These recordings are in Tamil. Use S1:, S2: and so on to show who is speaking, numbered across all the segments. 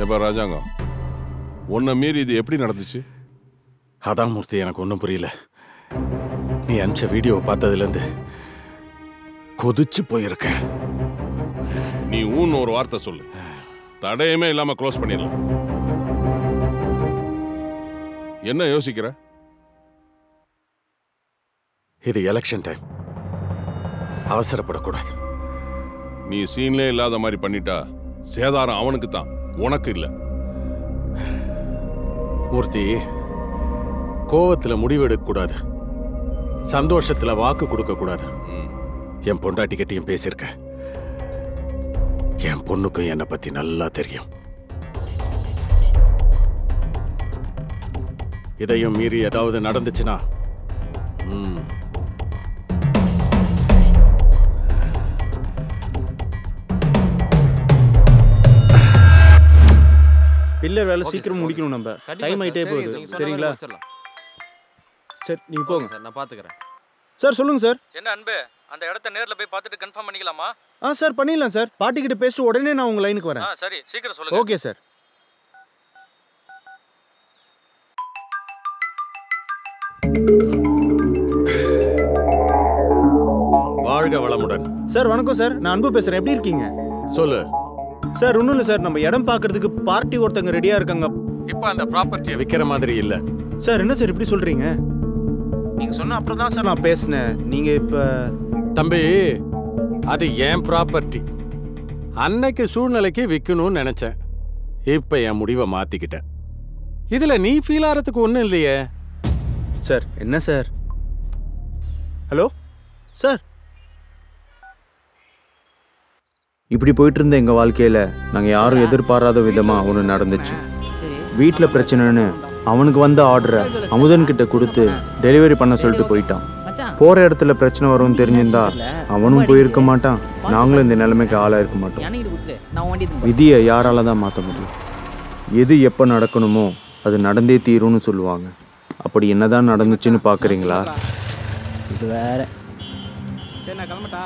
S1: பாரு ராஜாங்கம், உன்னை மீறி இது எப்படி நடந்துச்சு?
S2: அதான் மூர்த்தி, எனக்கு ஒன்றும் புரியல. நீ அனுப்பிச்ச வீடியோவை பார்த்ததுலேருந்து கொதிச்சு போயிருக்கேன்.
S1: நீ ஊன்னு ஒரு வார்த்தை சொல்லு, தடையுமே இல்லாம க்ளோஸ் பண்ணிடலாம். என்ன யோசிக்கிற?
S2: இது எலெக்ஷன் டைம், அவசரப்படக்கூடாது.
S1: நீ சீன்லே இல்லாத மாதிரி பண்ணிட்டா சேதாரம் அவனுக்கு தான், உனக்கு இல்ல.
S2: மூர்த்தி, கோவத்துல முடிவெடுக்க கூடாது, சந்தோஷத்துல வாக்கு கொடுக்க கூடாது. என் பொண்டாட்டிக்கிட்டையும் பேசியிருக்க. என் பொண்ணுக்கும் என்னை பத்தி நல்லா தெரியும். இதையும் மீறி ஏதாவது நடந்துச்சுன்னா
S3: பில்லர் வேலை சீக்கிரம் முடிக்கணும். நம்ம டைம் ஆயிட்டே போகுது. சரிங்களா? சரி, நீங்க போங்க
S4: சார், நான் பாத்துக்கிறேன்.
S3: சார் சொல்லுங்க சார்.
S5: என்ன அன்பு, அந்த இடத்த நேர்ல போய் பார்த்துட்டு கன்ஃபார்ம் பண்ணிக்கலாமா?
S3: சார் பண்ணிடலாம் சார். பாட்டி கிட்ட பேசிட்டு உடனே நான் உங்க லைனுக்கு வரேன்.
S5: சரி, சீக்கிரம் சொல்லுங்க.
S3: Okay sir.
S2: வாழ்க வளமுடன்.
S3: சார் வணக்கம் சார், நான் அன்பு பேசுறேன். எப்படி இருக்கீங்க?
S2: சொல்லு
S3: சார். ஒன்றும் இல்லை சார், நம்ம இடம் பார்க்கறதுக்கு பார்ட்டி ஒருத்தங்க ரெடியா இருக்காங்க.
S2: இப்போ அந்த ப்ராப்பர்ட்டியை விற்கிற மாதிரி இல்லை
S3: சார். என்ன சார் இப்படி சொல்றீங்க? நீங்க சொன்ன அப்புறம் தான் சார் நான் பேசினேன். நீங்க இப்ப
S2: தம்பி, அது என் ப்ராப்பர்ட்டி. அன்னைக்கு சூழ்நிலைக்கு விற்கணும்னு நினைச்சேன். இப்ப என் முடிவை மாத்திக்கிட்டேன். இதுல நீ ஃபீல் ஆகிறதுக்கு ஒன்றும் இல்லையே.
S3: சார் என்ன சார்? Hello sir. இப்படி போயிட்டு இருந்த எங்கள் வாழ்க்கையில் நாங்கள் யாரும் எதிர்பாராத விதமாக ஒன்று நடந்துச்சு. வீட்டில் பிரச்சனைன்னு அவனுக்கு வந்த ஆர்டரை அமுதன்கிட்ட கொடுத்து டெலிவரி பண்ண சொல்லிட்டு போயிட்டான். போகிற இடத்துல பிரச்சனை வரும்னு தெரிஞ்சிருந்தா அவனும் போயிருக்க மாட்டான், நாங்களும் இந்த நிலைமைக்கு ஆளாக இருக்க மாட்டோம். விதியை யாரால தான் மாற்ற முடியும்? எது எப்போ நடக்கணுமோ அது நடந்தே தீரும்னு சொல்லுவாங்க. அப்படி என்னதான் நடந்துச்சுன்னு பார்க்குறீங்களா?
S6: இது வேற.
S5: சரி, நான் கிளம்பட்டா?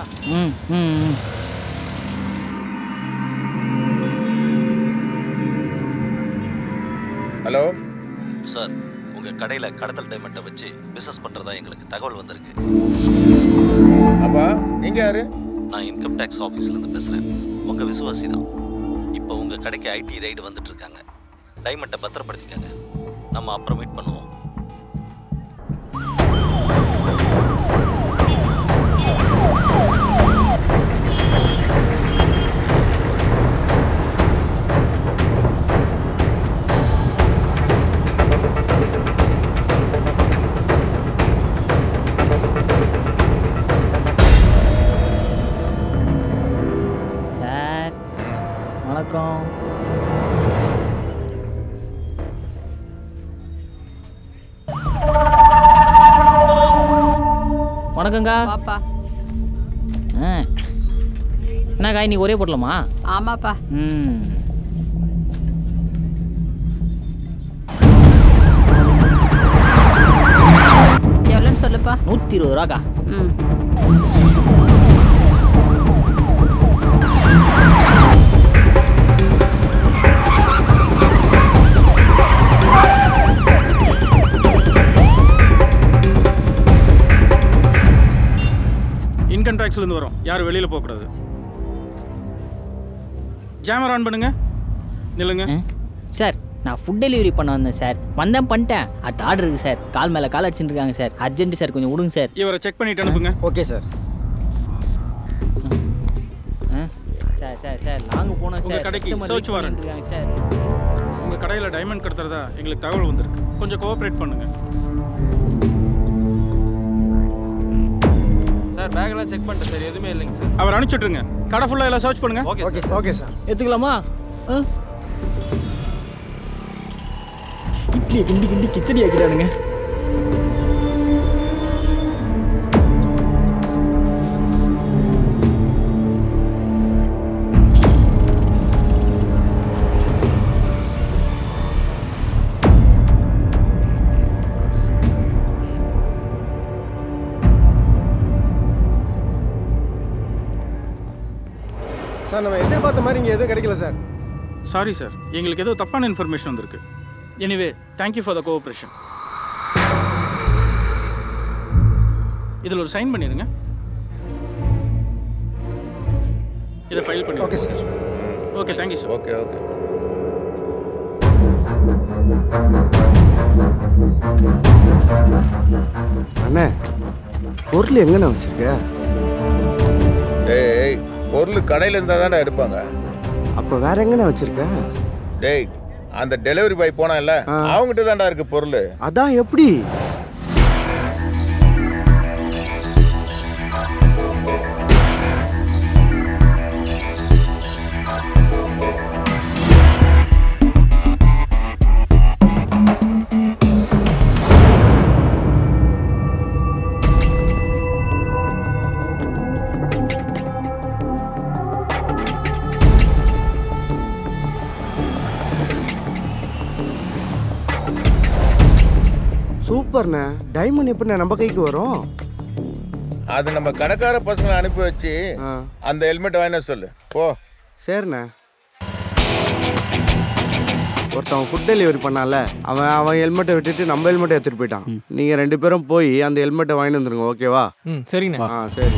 S4: ஹலோ
S7: சார், உங்கள் கடையில் கடத்தல் டைமண்டை வச்சு பிஸ்னஸ் பண்ணுறதா எங்களுக்கு தகவல் வந்திருக்கு.
S4: அப்பா நீங்க யாரு?
S7: நான் இன்கம் டேக்ஸ் ஆஃபீஸ்லேருந்து பேசுகிறேன். உங்கள் விசுவாசி தான். இப்போ உங்கள் கடைக்கு ஐடி ரைடு வந்துட்டு இருக்காங்க. டைமண்டை பத்திரப்படுத்திக்காங்க. நம்ம அப்புறம் மீட் பண்ணுவோம்.
S6: சார் வணக்கம். வணக்கங்கா.
S8: பாப்பா.
S6: என்ன காய் நீ ஒரே போடலாமா?
S8: ஆமாப்பா. எவ்வளோன்னு சொல்லுப்பா.
S6: 120 ரூபாக்கா.
S3: இன்கம் டேக்ஸ்லேருந்து வரோம், யாரும் வெளியில் போகக்கூடாது. ஜாமர் ஆன் பண்ணுங்க. நில்லுங்க
S6: சார். நான் ஃபுட் டெலிவரி பண்ண வந்தேன் சார். பண்ணிட்டேன். அடுத்த ஆர்டர் இருக்குது சார். கால் மேலே கால் அடிச்சுட்டு இருக்காங்க சார். அர்ஜென்ட் சார், கொஞ்சம் விடுங்க சார்.
S3: இவரை செக் பண்ணிட்டு அனுப்புங்க. Okay sir.
S6: Sir sir sir long போனோம் சார்.
S3: உங்கள் கடைக்கு சர்ச் வாரண்ட்
S6: இருக்காங்க சார்.
S3: உங்கள் கடையில் டைமண்ட் கடத்துறதா எங்களுக்கு தகவல் வந்திருக்கு. கொஞ்சம் கோஆப்ரேட் பண்ணுங்க
S4: சார். பேக்கெல்லாம் செக் பண்ணிட்டு சார், எதுவுமே இல்லைங்க சார்.
S3: அவர் அனுப்பிச்சுட்ருங்க. கடை ஃபுல்லாக எல்லாம் சர்ச் பண்ணுங்க.
S4: Okay sir.
S3: Okay sir.
S6: எடுத்துக்கலாமா? இட்லியை கிண்டி கிண்டி கிச்சடி ஆக்கிட்டானுங்க.
S9: சார் நம்ம எதிர்பார்த்த மாதிரி இங்கே எதுவும் கிடைக்கல சார்.
S8: சாரி சார், எங்களுக்கு ஏதோ தப்பான இன்ஃபர்மேஷன் வந்திருக்கு. Anyway thank you for the cooperation. இதில் ஒரு சைன் பண்ணிடுங்க. இதை ஃபைல் பண்ணி.
S5: Okay sir.
S8: Okay, thank you sir.
S4: Okay okay.
S9: அண்ணே, பொருள் எங்கண்ணா வச்சிருக்க?
S4: டேய், பொருள் கடையில் இருந்தால் தானே எடுப்பாங்க.
S9: அப்போ வேற எங்கண்ணா வச்சிருக்க?
S4: டேய், அந்த டெலிவரி பாய் போனான்ல, அவங்ககிட்ட தான்டா இருக்கு பொருள்.
S9: அதான் எப்படி? சூப்பர்ண்ணே. டைமண்ட் எப்படிண்ணே நம்ம கைக்கு வரும்?
S4: அது நம்ம கடைக்கார பசங்களை அனுப்பி வச்சு அந்த ஹெல்மெட் வாங்கின சொல்லு போ.
S9: சரிண்ணே. ஒருத்தவன் ஃபுட் டெலிவரி பண்ணால, அவன் ஹெல்மெட்டை விட்டுட்டு நம்ம ஹெல்மெட்டை எடுத்துகிட்டு போயிட்டான். நீங்கள் 2 பேரும் போய் அந்த ஹெல்மெட்டை வாங்கிட்டு வந்துருங்க, ஓகேவா?
S5: சரிங்கண்ணா.
S9: சரி.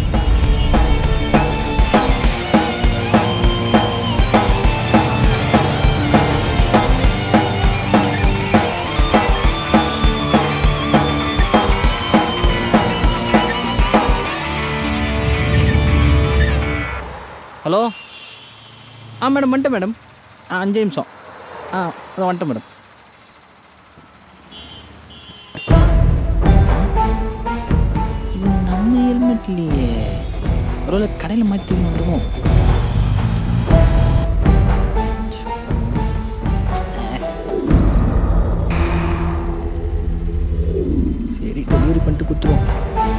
S6: ஹலோ. மேடம் வந்துட்டேன் மேடம். 5 நிமிஷம். அதை வந்துட்டேன் மேடம். இது நம்ம ஹெல்மெட் இல்லையே. ஒருவேளை கடையில் மாற்றி வந்துடுவோம். சரி, டெலிவரி பண்ணிட்டு கொடுத்துருவோம்.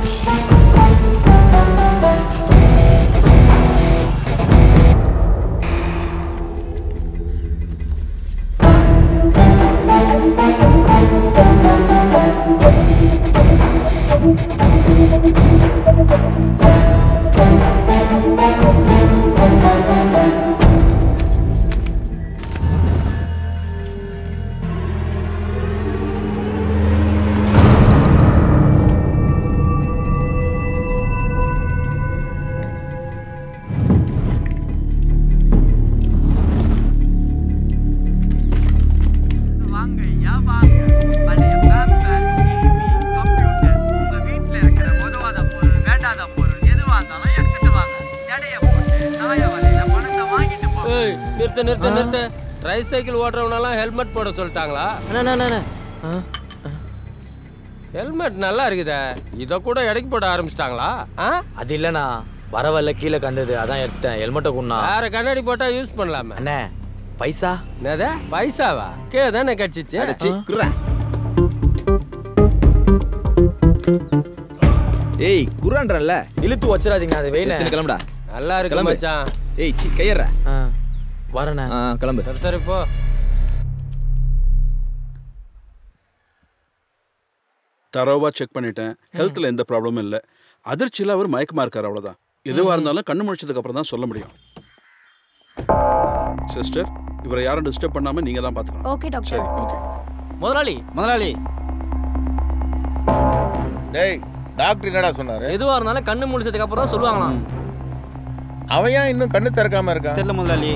S10: நிறுத்த. ட்ரைசைக்கிள் ஓட்டுறவனெல்லாம் ஹெல்மெட் போட சொல்லிட்டாங்களா? ஹெல்மெட் நல்லா இருக்குதே, இதை கூட எடைக்கு போட ஆரம்பிச்சிட்டாங்களா?
S5: அது இல்லைண்ணா, வரவல்ல கீழே கண்டது, அதான் எடுத்தேன். ஹெல்மெட்டை கொண்டா.
S10: வேற கண்ணாடி போட்டா யூஸ் பண்ணலாமே.
S5: அண்ணே, பைசா?
S10: என்னது பைசாவா? கே தானே கட்சிச்சு.
S5: ஏய், குறான்றல்ல, இழுத்து வச்சிடாதீங்க. அதை வெயில கிளம்புடா.
S10: நல்லா இருக்கு மச்சான்.
S5: ஏய், கையற வரண்ணா. கிளம்பு.
S10: சரி போ.
S11: தரோவா செக் பண்ணிட்டேன். ஹெல்த்தில் எந்த ப்ராப்ளமும் இல்லை. அதிர்ச்சியில் அவர் மயக்கமாக இருக்கார், அவ்வளோதான். எதுவாக இருந்தாலும் கண்ணு முடிச்சதுக்கு அப்புறம் தான் சொல்ல முடியும். சிஸ்டர், இவரை யாரும் டிஸ்டர்ப் பண்ணாமல் நீங்கள் தான் பார்த்துக்கலாம்.
S12: Okay doctor.
S11: சரி, ஓகே.
S5: முதலாளி.
S4: டேய், டாக்டர் என்னடா சொன்னாரு?
S5: எதுவாக இருந்தாலும் கண்ணு முடிச்சதுக்கு அப்புறம் தான் சொல்லுவாங்களாம்.
S4: அவன் ஏன் இன்னும் கண்ணு திறக்காம இருக்கான்?
S5: தெரியல முதலாளி.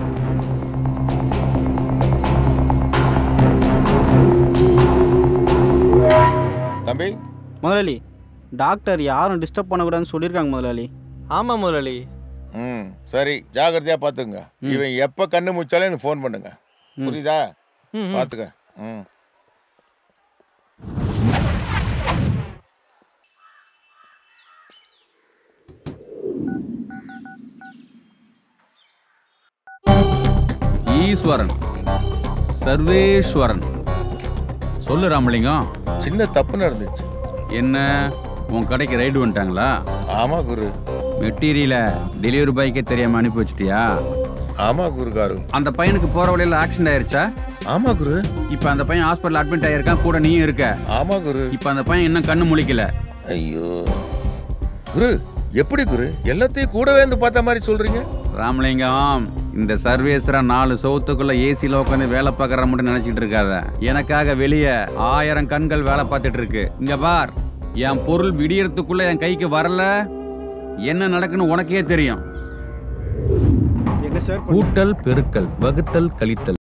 S4: தம்பி.
S9: முதலாளி, டாக்டர் யாரும் டிஸ்டர்ப் பண்ணக்கூடாதுன்னு சொல்லியிருக்காங்க முதலாளி.
S5: ஆமா முதலாளி.
S4: சரி, ஜாகிரதையா பாத்துங்க. இவன் எப்ப கண்ணு முச்சாலும் எனக்கு ஃபோன் பண்ணுங்க, புரியுதா? பாத்துக்க.
S13: ஈஸ்வரன், சர்வேஸ்வரன். சொல்லு ராமலிங்கம்.
S4: சின்ன தப்பு நடந்துச்சு.
S13: என்ன, உன் கடைக்கு ரைடு வந்துட்டாங்களா?
S4: ஆமா குரு.
S13: மெட்டீரியல டெலிவரி பாய்க்கே தெரியாம அனுப்பி வச்சிட்டியா?
S4: ஆமா குருகாரு.
S13: அந்த பையனுக்கு போற வழியில ஆக்சிடென்ட் ஆயிருச்சா?
S4: ஆமா குரு.
S13: இப்ப அந்த பையன் ஹாஸ்பிட்டல் அட்மிட் ஆயிருக்கான், கூட நீயும் இருக்க.
S4: ஆமா குரு.
S13: இப்ப அந்த பையன் இன்னும் கண்ணு முழிக்கல.
S4: ஐயோ குரு, எப்படி குரு எல்லாத்தையும் கூடவே இருந்து பார்த்த மாதிரி சொல்றீங்க?
S13: ராமலிங்கம், இந்த சர்வேஸ்வரா 4 சவுத்துக்குள்ள ஏசியில் உட்காந்து வேலை பார்க்குற மட்டும் நினைச்சிட்டு இருக்காத. எனக்காக வெளியே 1000 கண்கள் வேலை பார்த்துட்டு இருக்கு. இங்க பார், என் பொருள் விடியறதுக்குள்ள என் கைக்கு வரல, என்ன நடக்குன்னு உனக்கே தெரியும். கூட்டல் பெருக்கல் வகுத்தல் கழித்தல்